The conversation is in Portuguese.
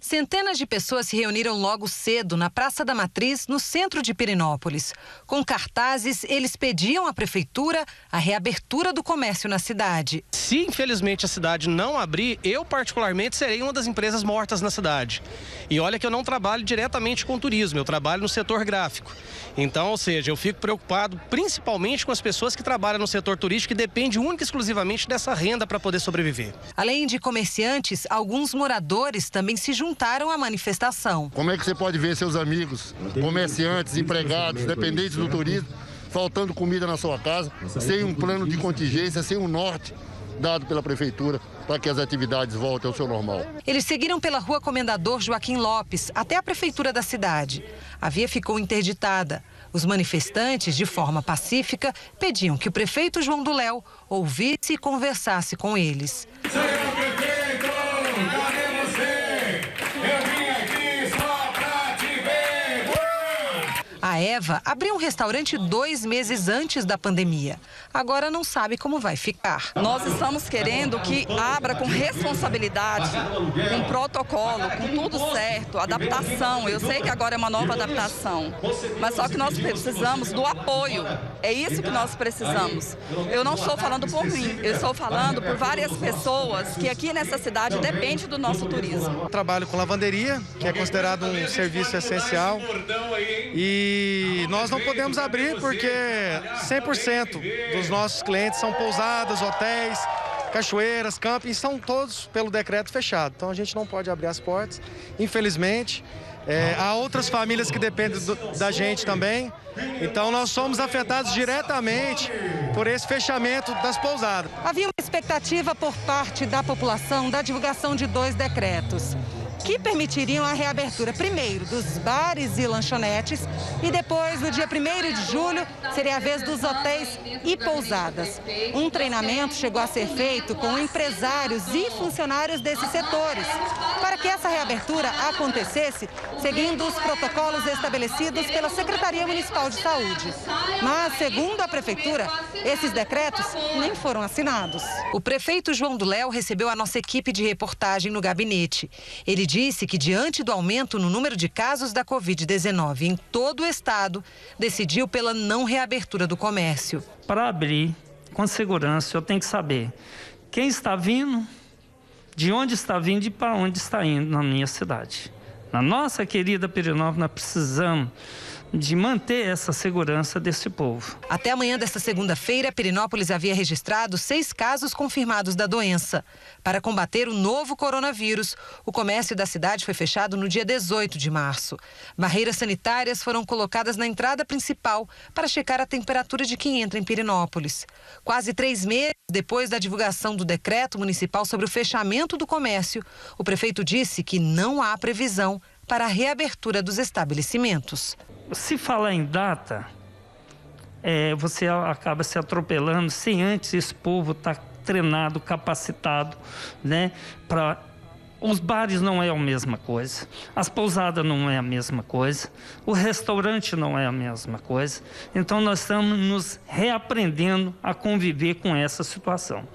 Centenas de pessoas se reuniram logo cedo na Praça da Matriz, no centro de Pirenópolis. Com cartazes, eles pediam à prefeitura a reabertura do comércio na cidade. Se infelizmente a cidade não abrir, eu particularmente serei uma das empresas mortas na cidade. E olha que eu não trabalho diretamente com turismo, eu trabalho no setor gráfico. Então, ou seja, eu fico preocupado principalmente com as pessoas que trabalham no setor turístico e dependem única e exclusivamente dessa renda para poder sobreviver. Além de comerciantes, alguns moradores também se juntaram à manifestação. Como é que você pode ver seus amigos, comerciantes, empregados, dependentes do turismo, faltando comida na sua casa, sem um plano de contingência, sem um norte dado pela prefeitura para que as atividades voltem ao seu normal? Eles seguiram pela rua Comendador Joaquim Lopes até a prefeitura da cidade. A via ficou interditada. Os manifestantes, de forma pacífica, pediam que o prefeito João do Léo ouvisse e conversasse com eles. Senhor prefeito, cadê você? Eu vim aqui só pra te ver. A Eva abriu um restaurante 2 meses antes da pandemia. Agora não sabe como vai ficar. Nós estamos querendo que abra com responsabilidade, com protocolo, com tudo certo, adaptação. Eu sei que agora é uma nova adaptação, mas só que nós precisamos do apoio. É isso que nós precisamos. Eu não estou falando por mim, eu estou falando por várias pessoas que aqui nessa cidade dependem do nosso turismo. Eu trabalho com lavanderia, que é considerado um serviço essencial, e nós não podemos abrir porque 100% dos nossos clientes são pousadas, hotéis, cachoeiras, campings, são todos pelo decreto fechado. Então a gente não pode abrir as portas, infelizmente. Há outras famílias que dependem da gente também. Então nós somos afetados diretamente por esse fechamento das pousadas. Havia uma expectativa por parte da população da divulgação de 2 decretos que permitiriam a reabertura, primeiro, dos bares e lanchonetes e depois, no dia 1º de julho, seria a vez dos hotéis e pousadas. Um treinamento chegou a ser feito com empresários e funcionários desses setores, para que essa reabertura acontecesse seguindo os protocolos estabelecidos pela Secretaria Municipal de Saúde. Mas, segundo a Prefeitura, esses decretos nem foram assinados. O prefeito João do Léo recebeu a nossa equipe de reportagem no gabinete. Ele disse que, diante do aumento no número de casos da Covid-19 em todo o estado, decidiu pela não reabertura do comércio. Para abrir com segurança, eu tenho que saber quem está vindo, de onde está vindo e para onde está indo na minha cidade. Na nossa querida Pirenópolis, nós precisamos de manter essa segurança desse povo. Até amanhã desta segunda-feira, Pirenópolis havia registrado 6 casos confirmados da doença. Para combater o novo coronavírus, o comércio da cidade foi fechado no dia 18 de março. Barreiras sanitárias foram colocadas na entrada principal para checar a temperatura de quem entra em Pirenópolis. Quase 3 meses depois da divulgação do decreto municipal sobre o fechamento do comércio, o prefeito disse que não há previsão para a reabertura dos estabelecimentos. Se falar em data, você acaba se atropelando sem antes esse povo estar treinado, capacitado, né? Os bares não é a mesma coisa, as pousadas não é a mesma coisa, o restaurante não é a mesma coisa. Então nós estamos nos reaprendendo a conviver com essa situação.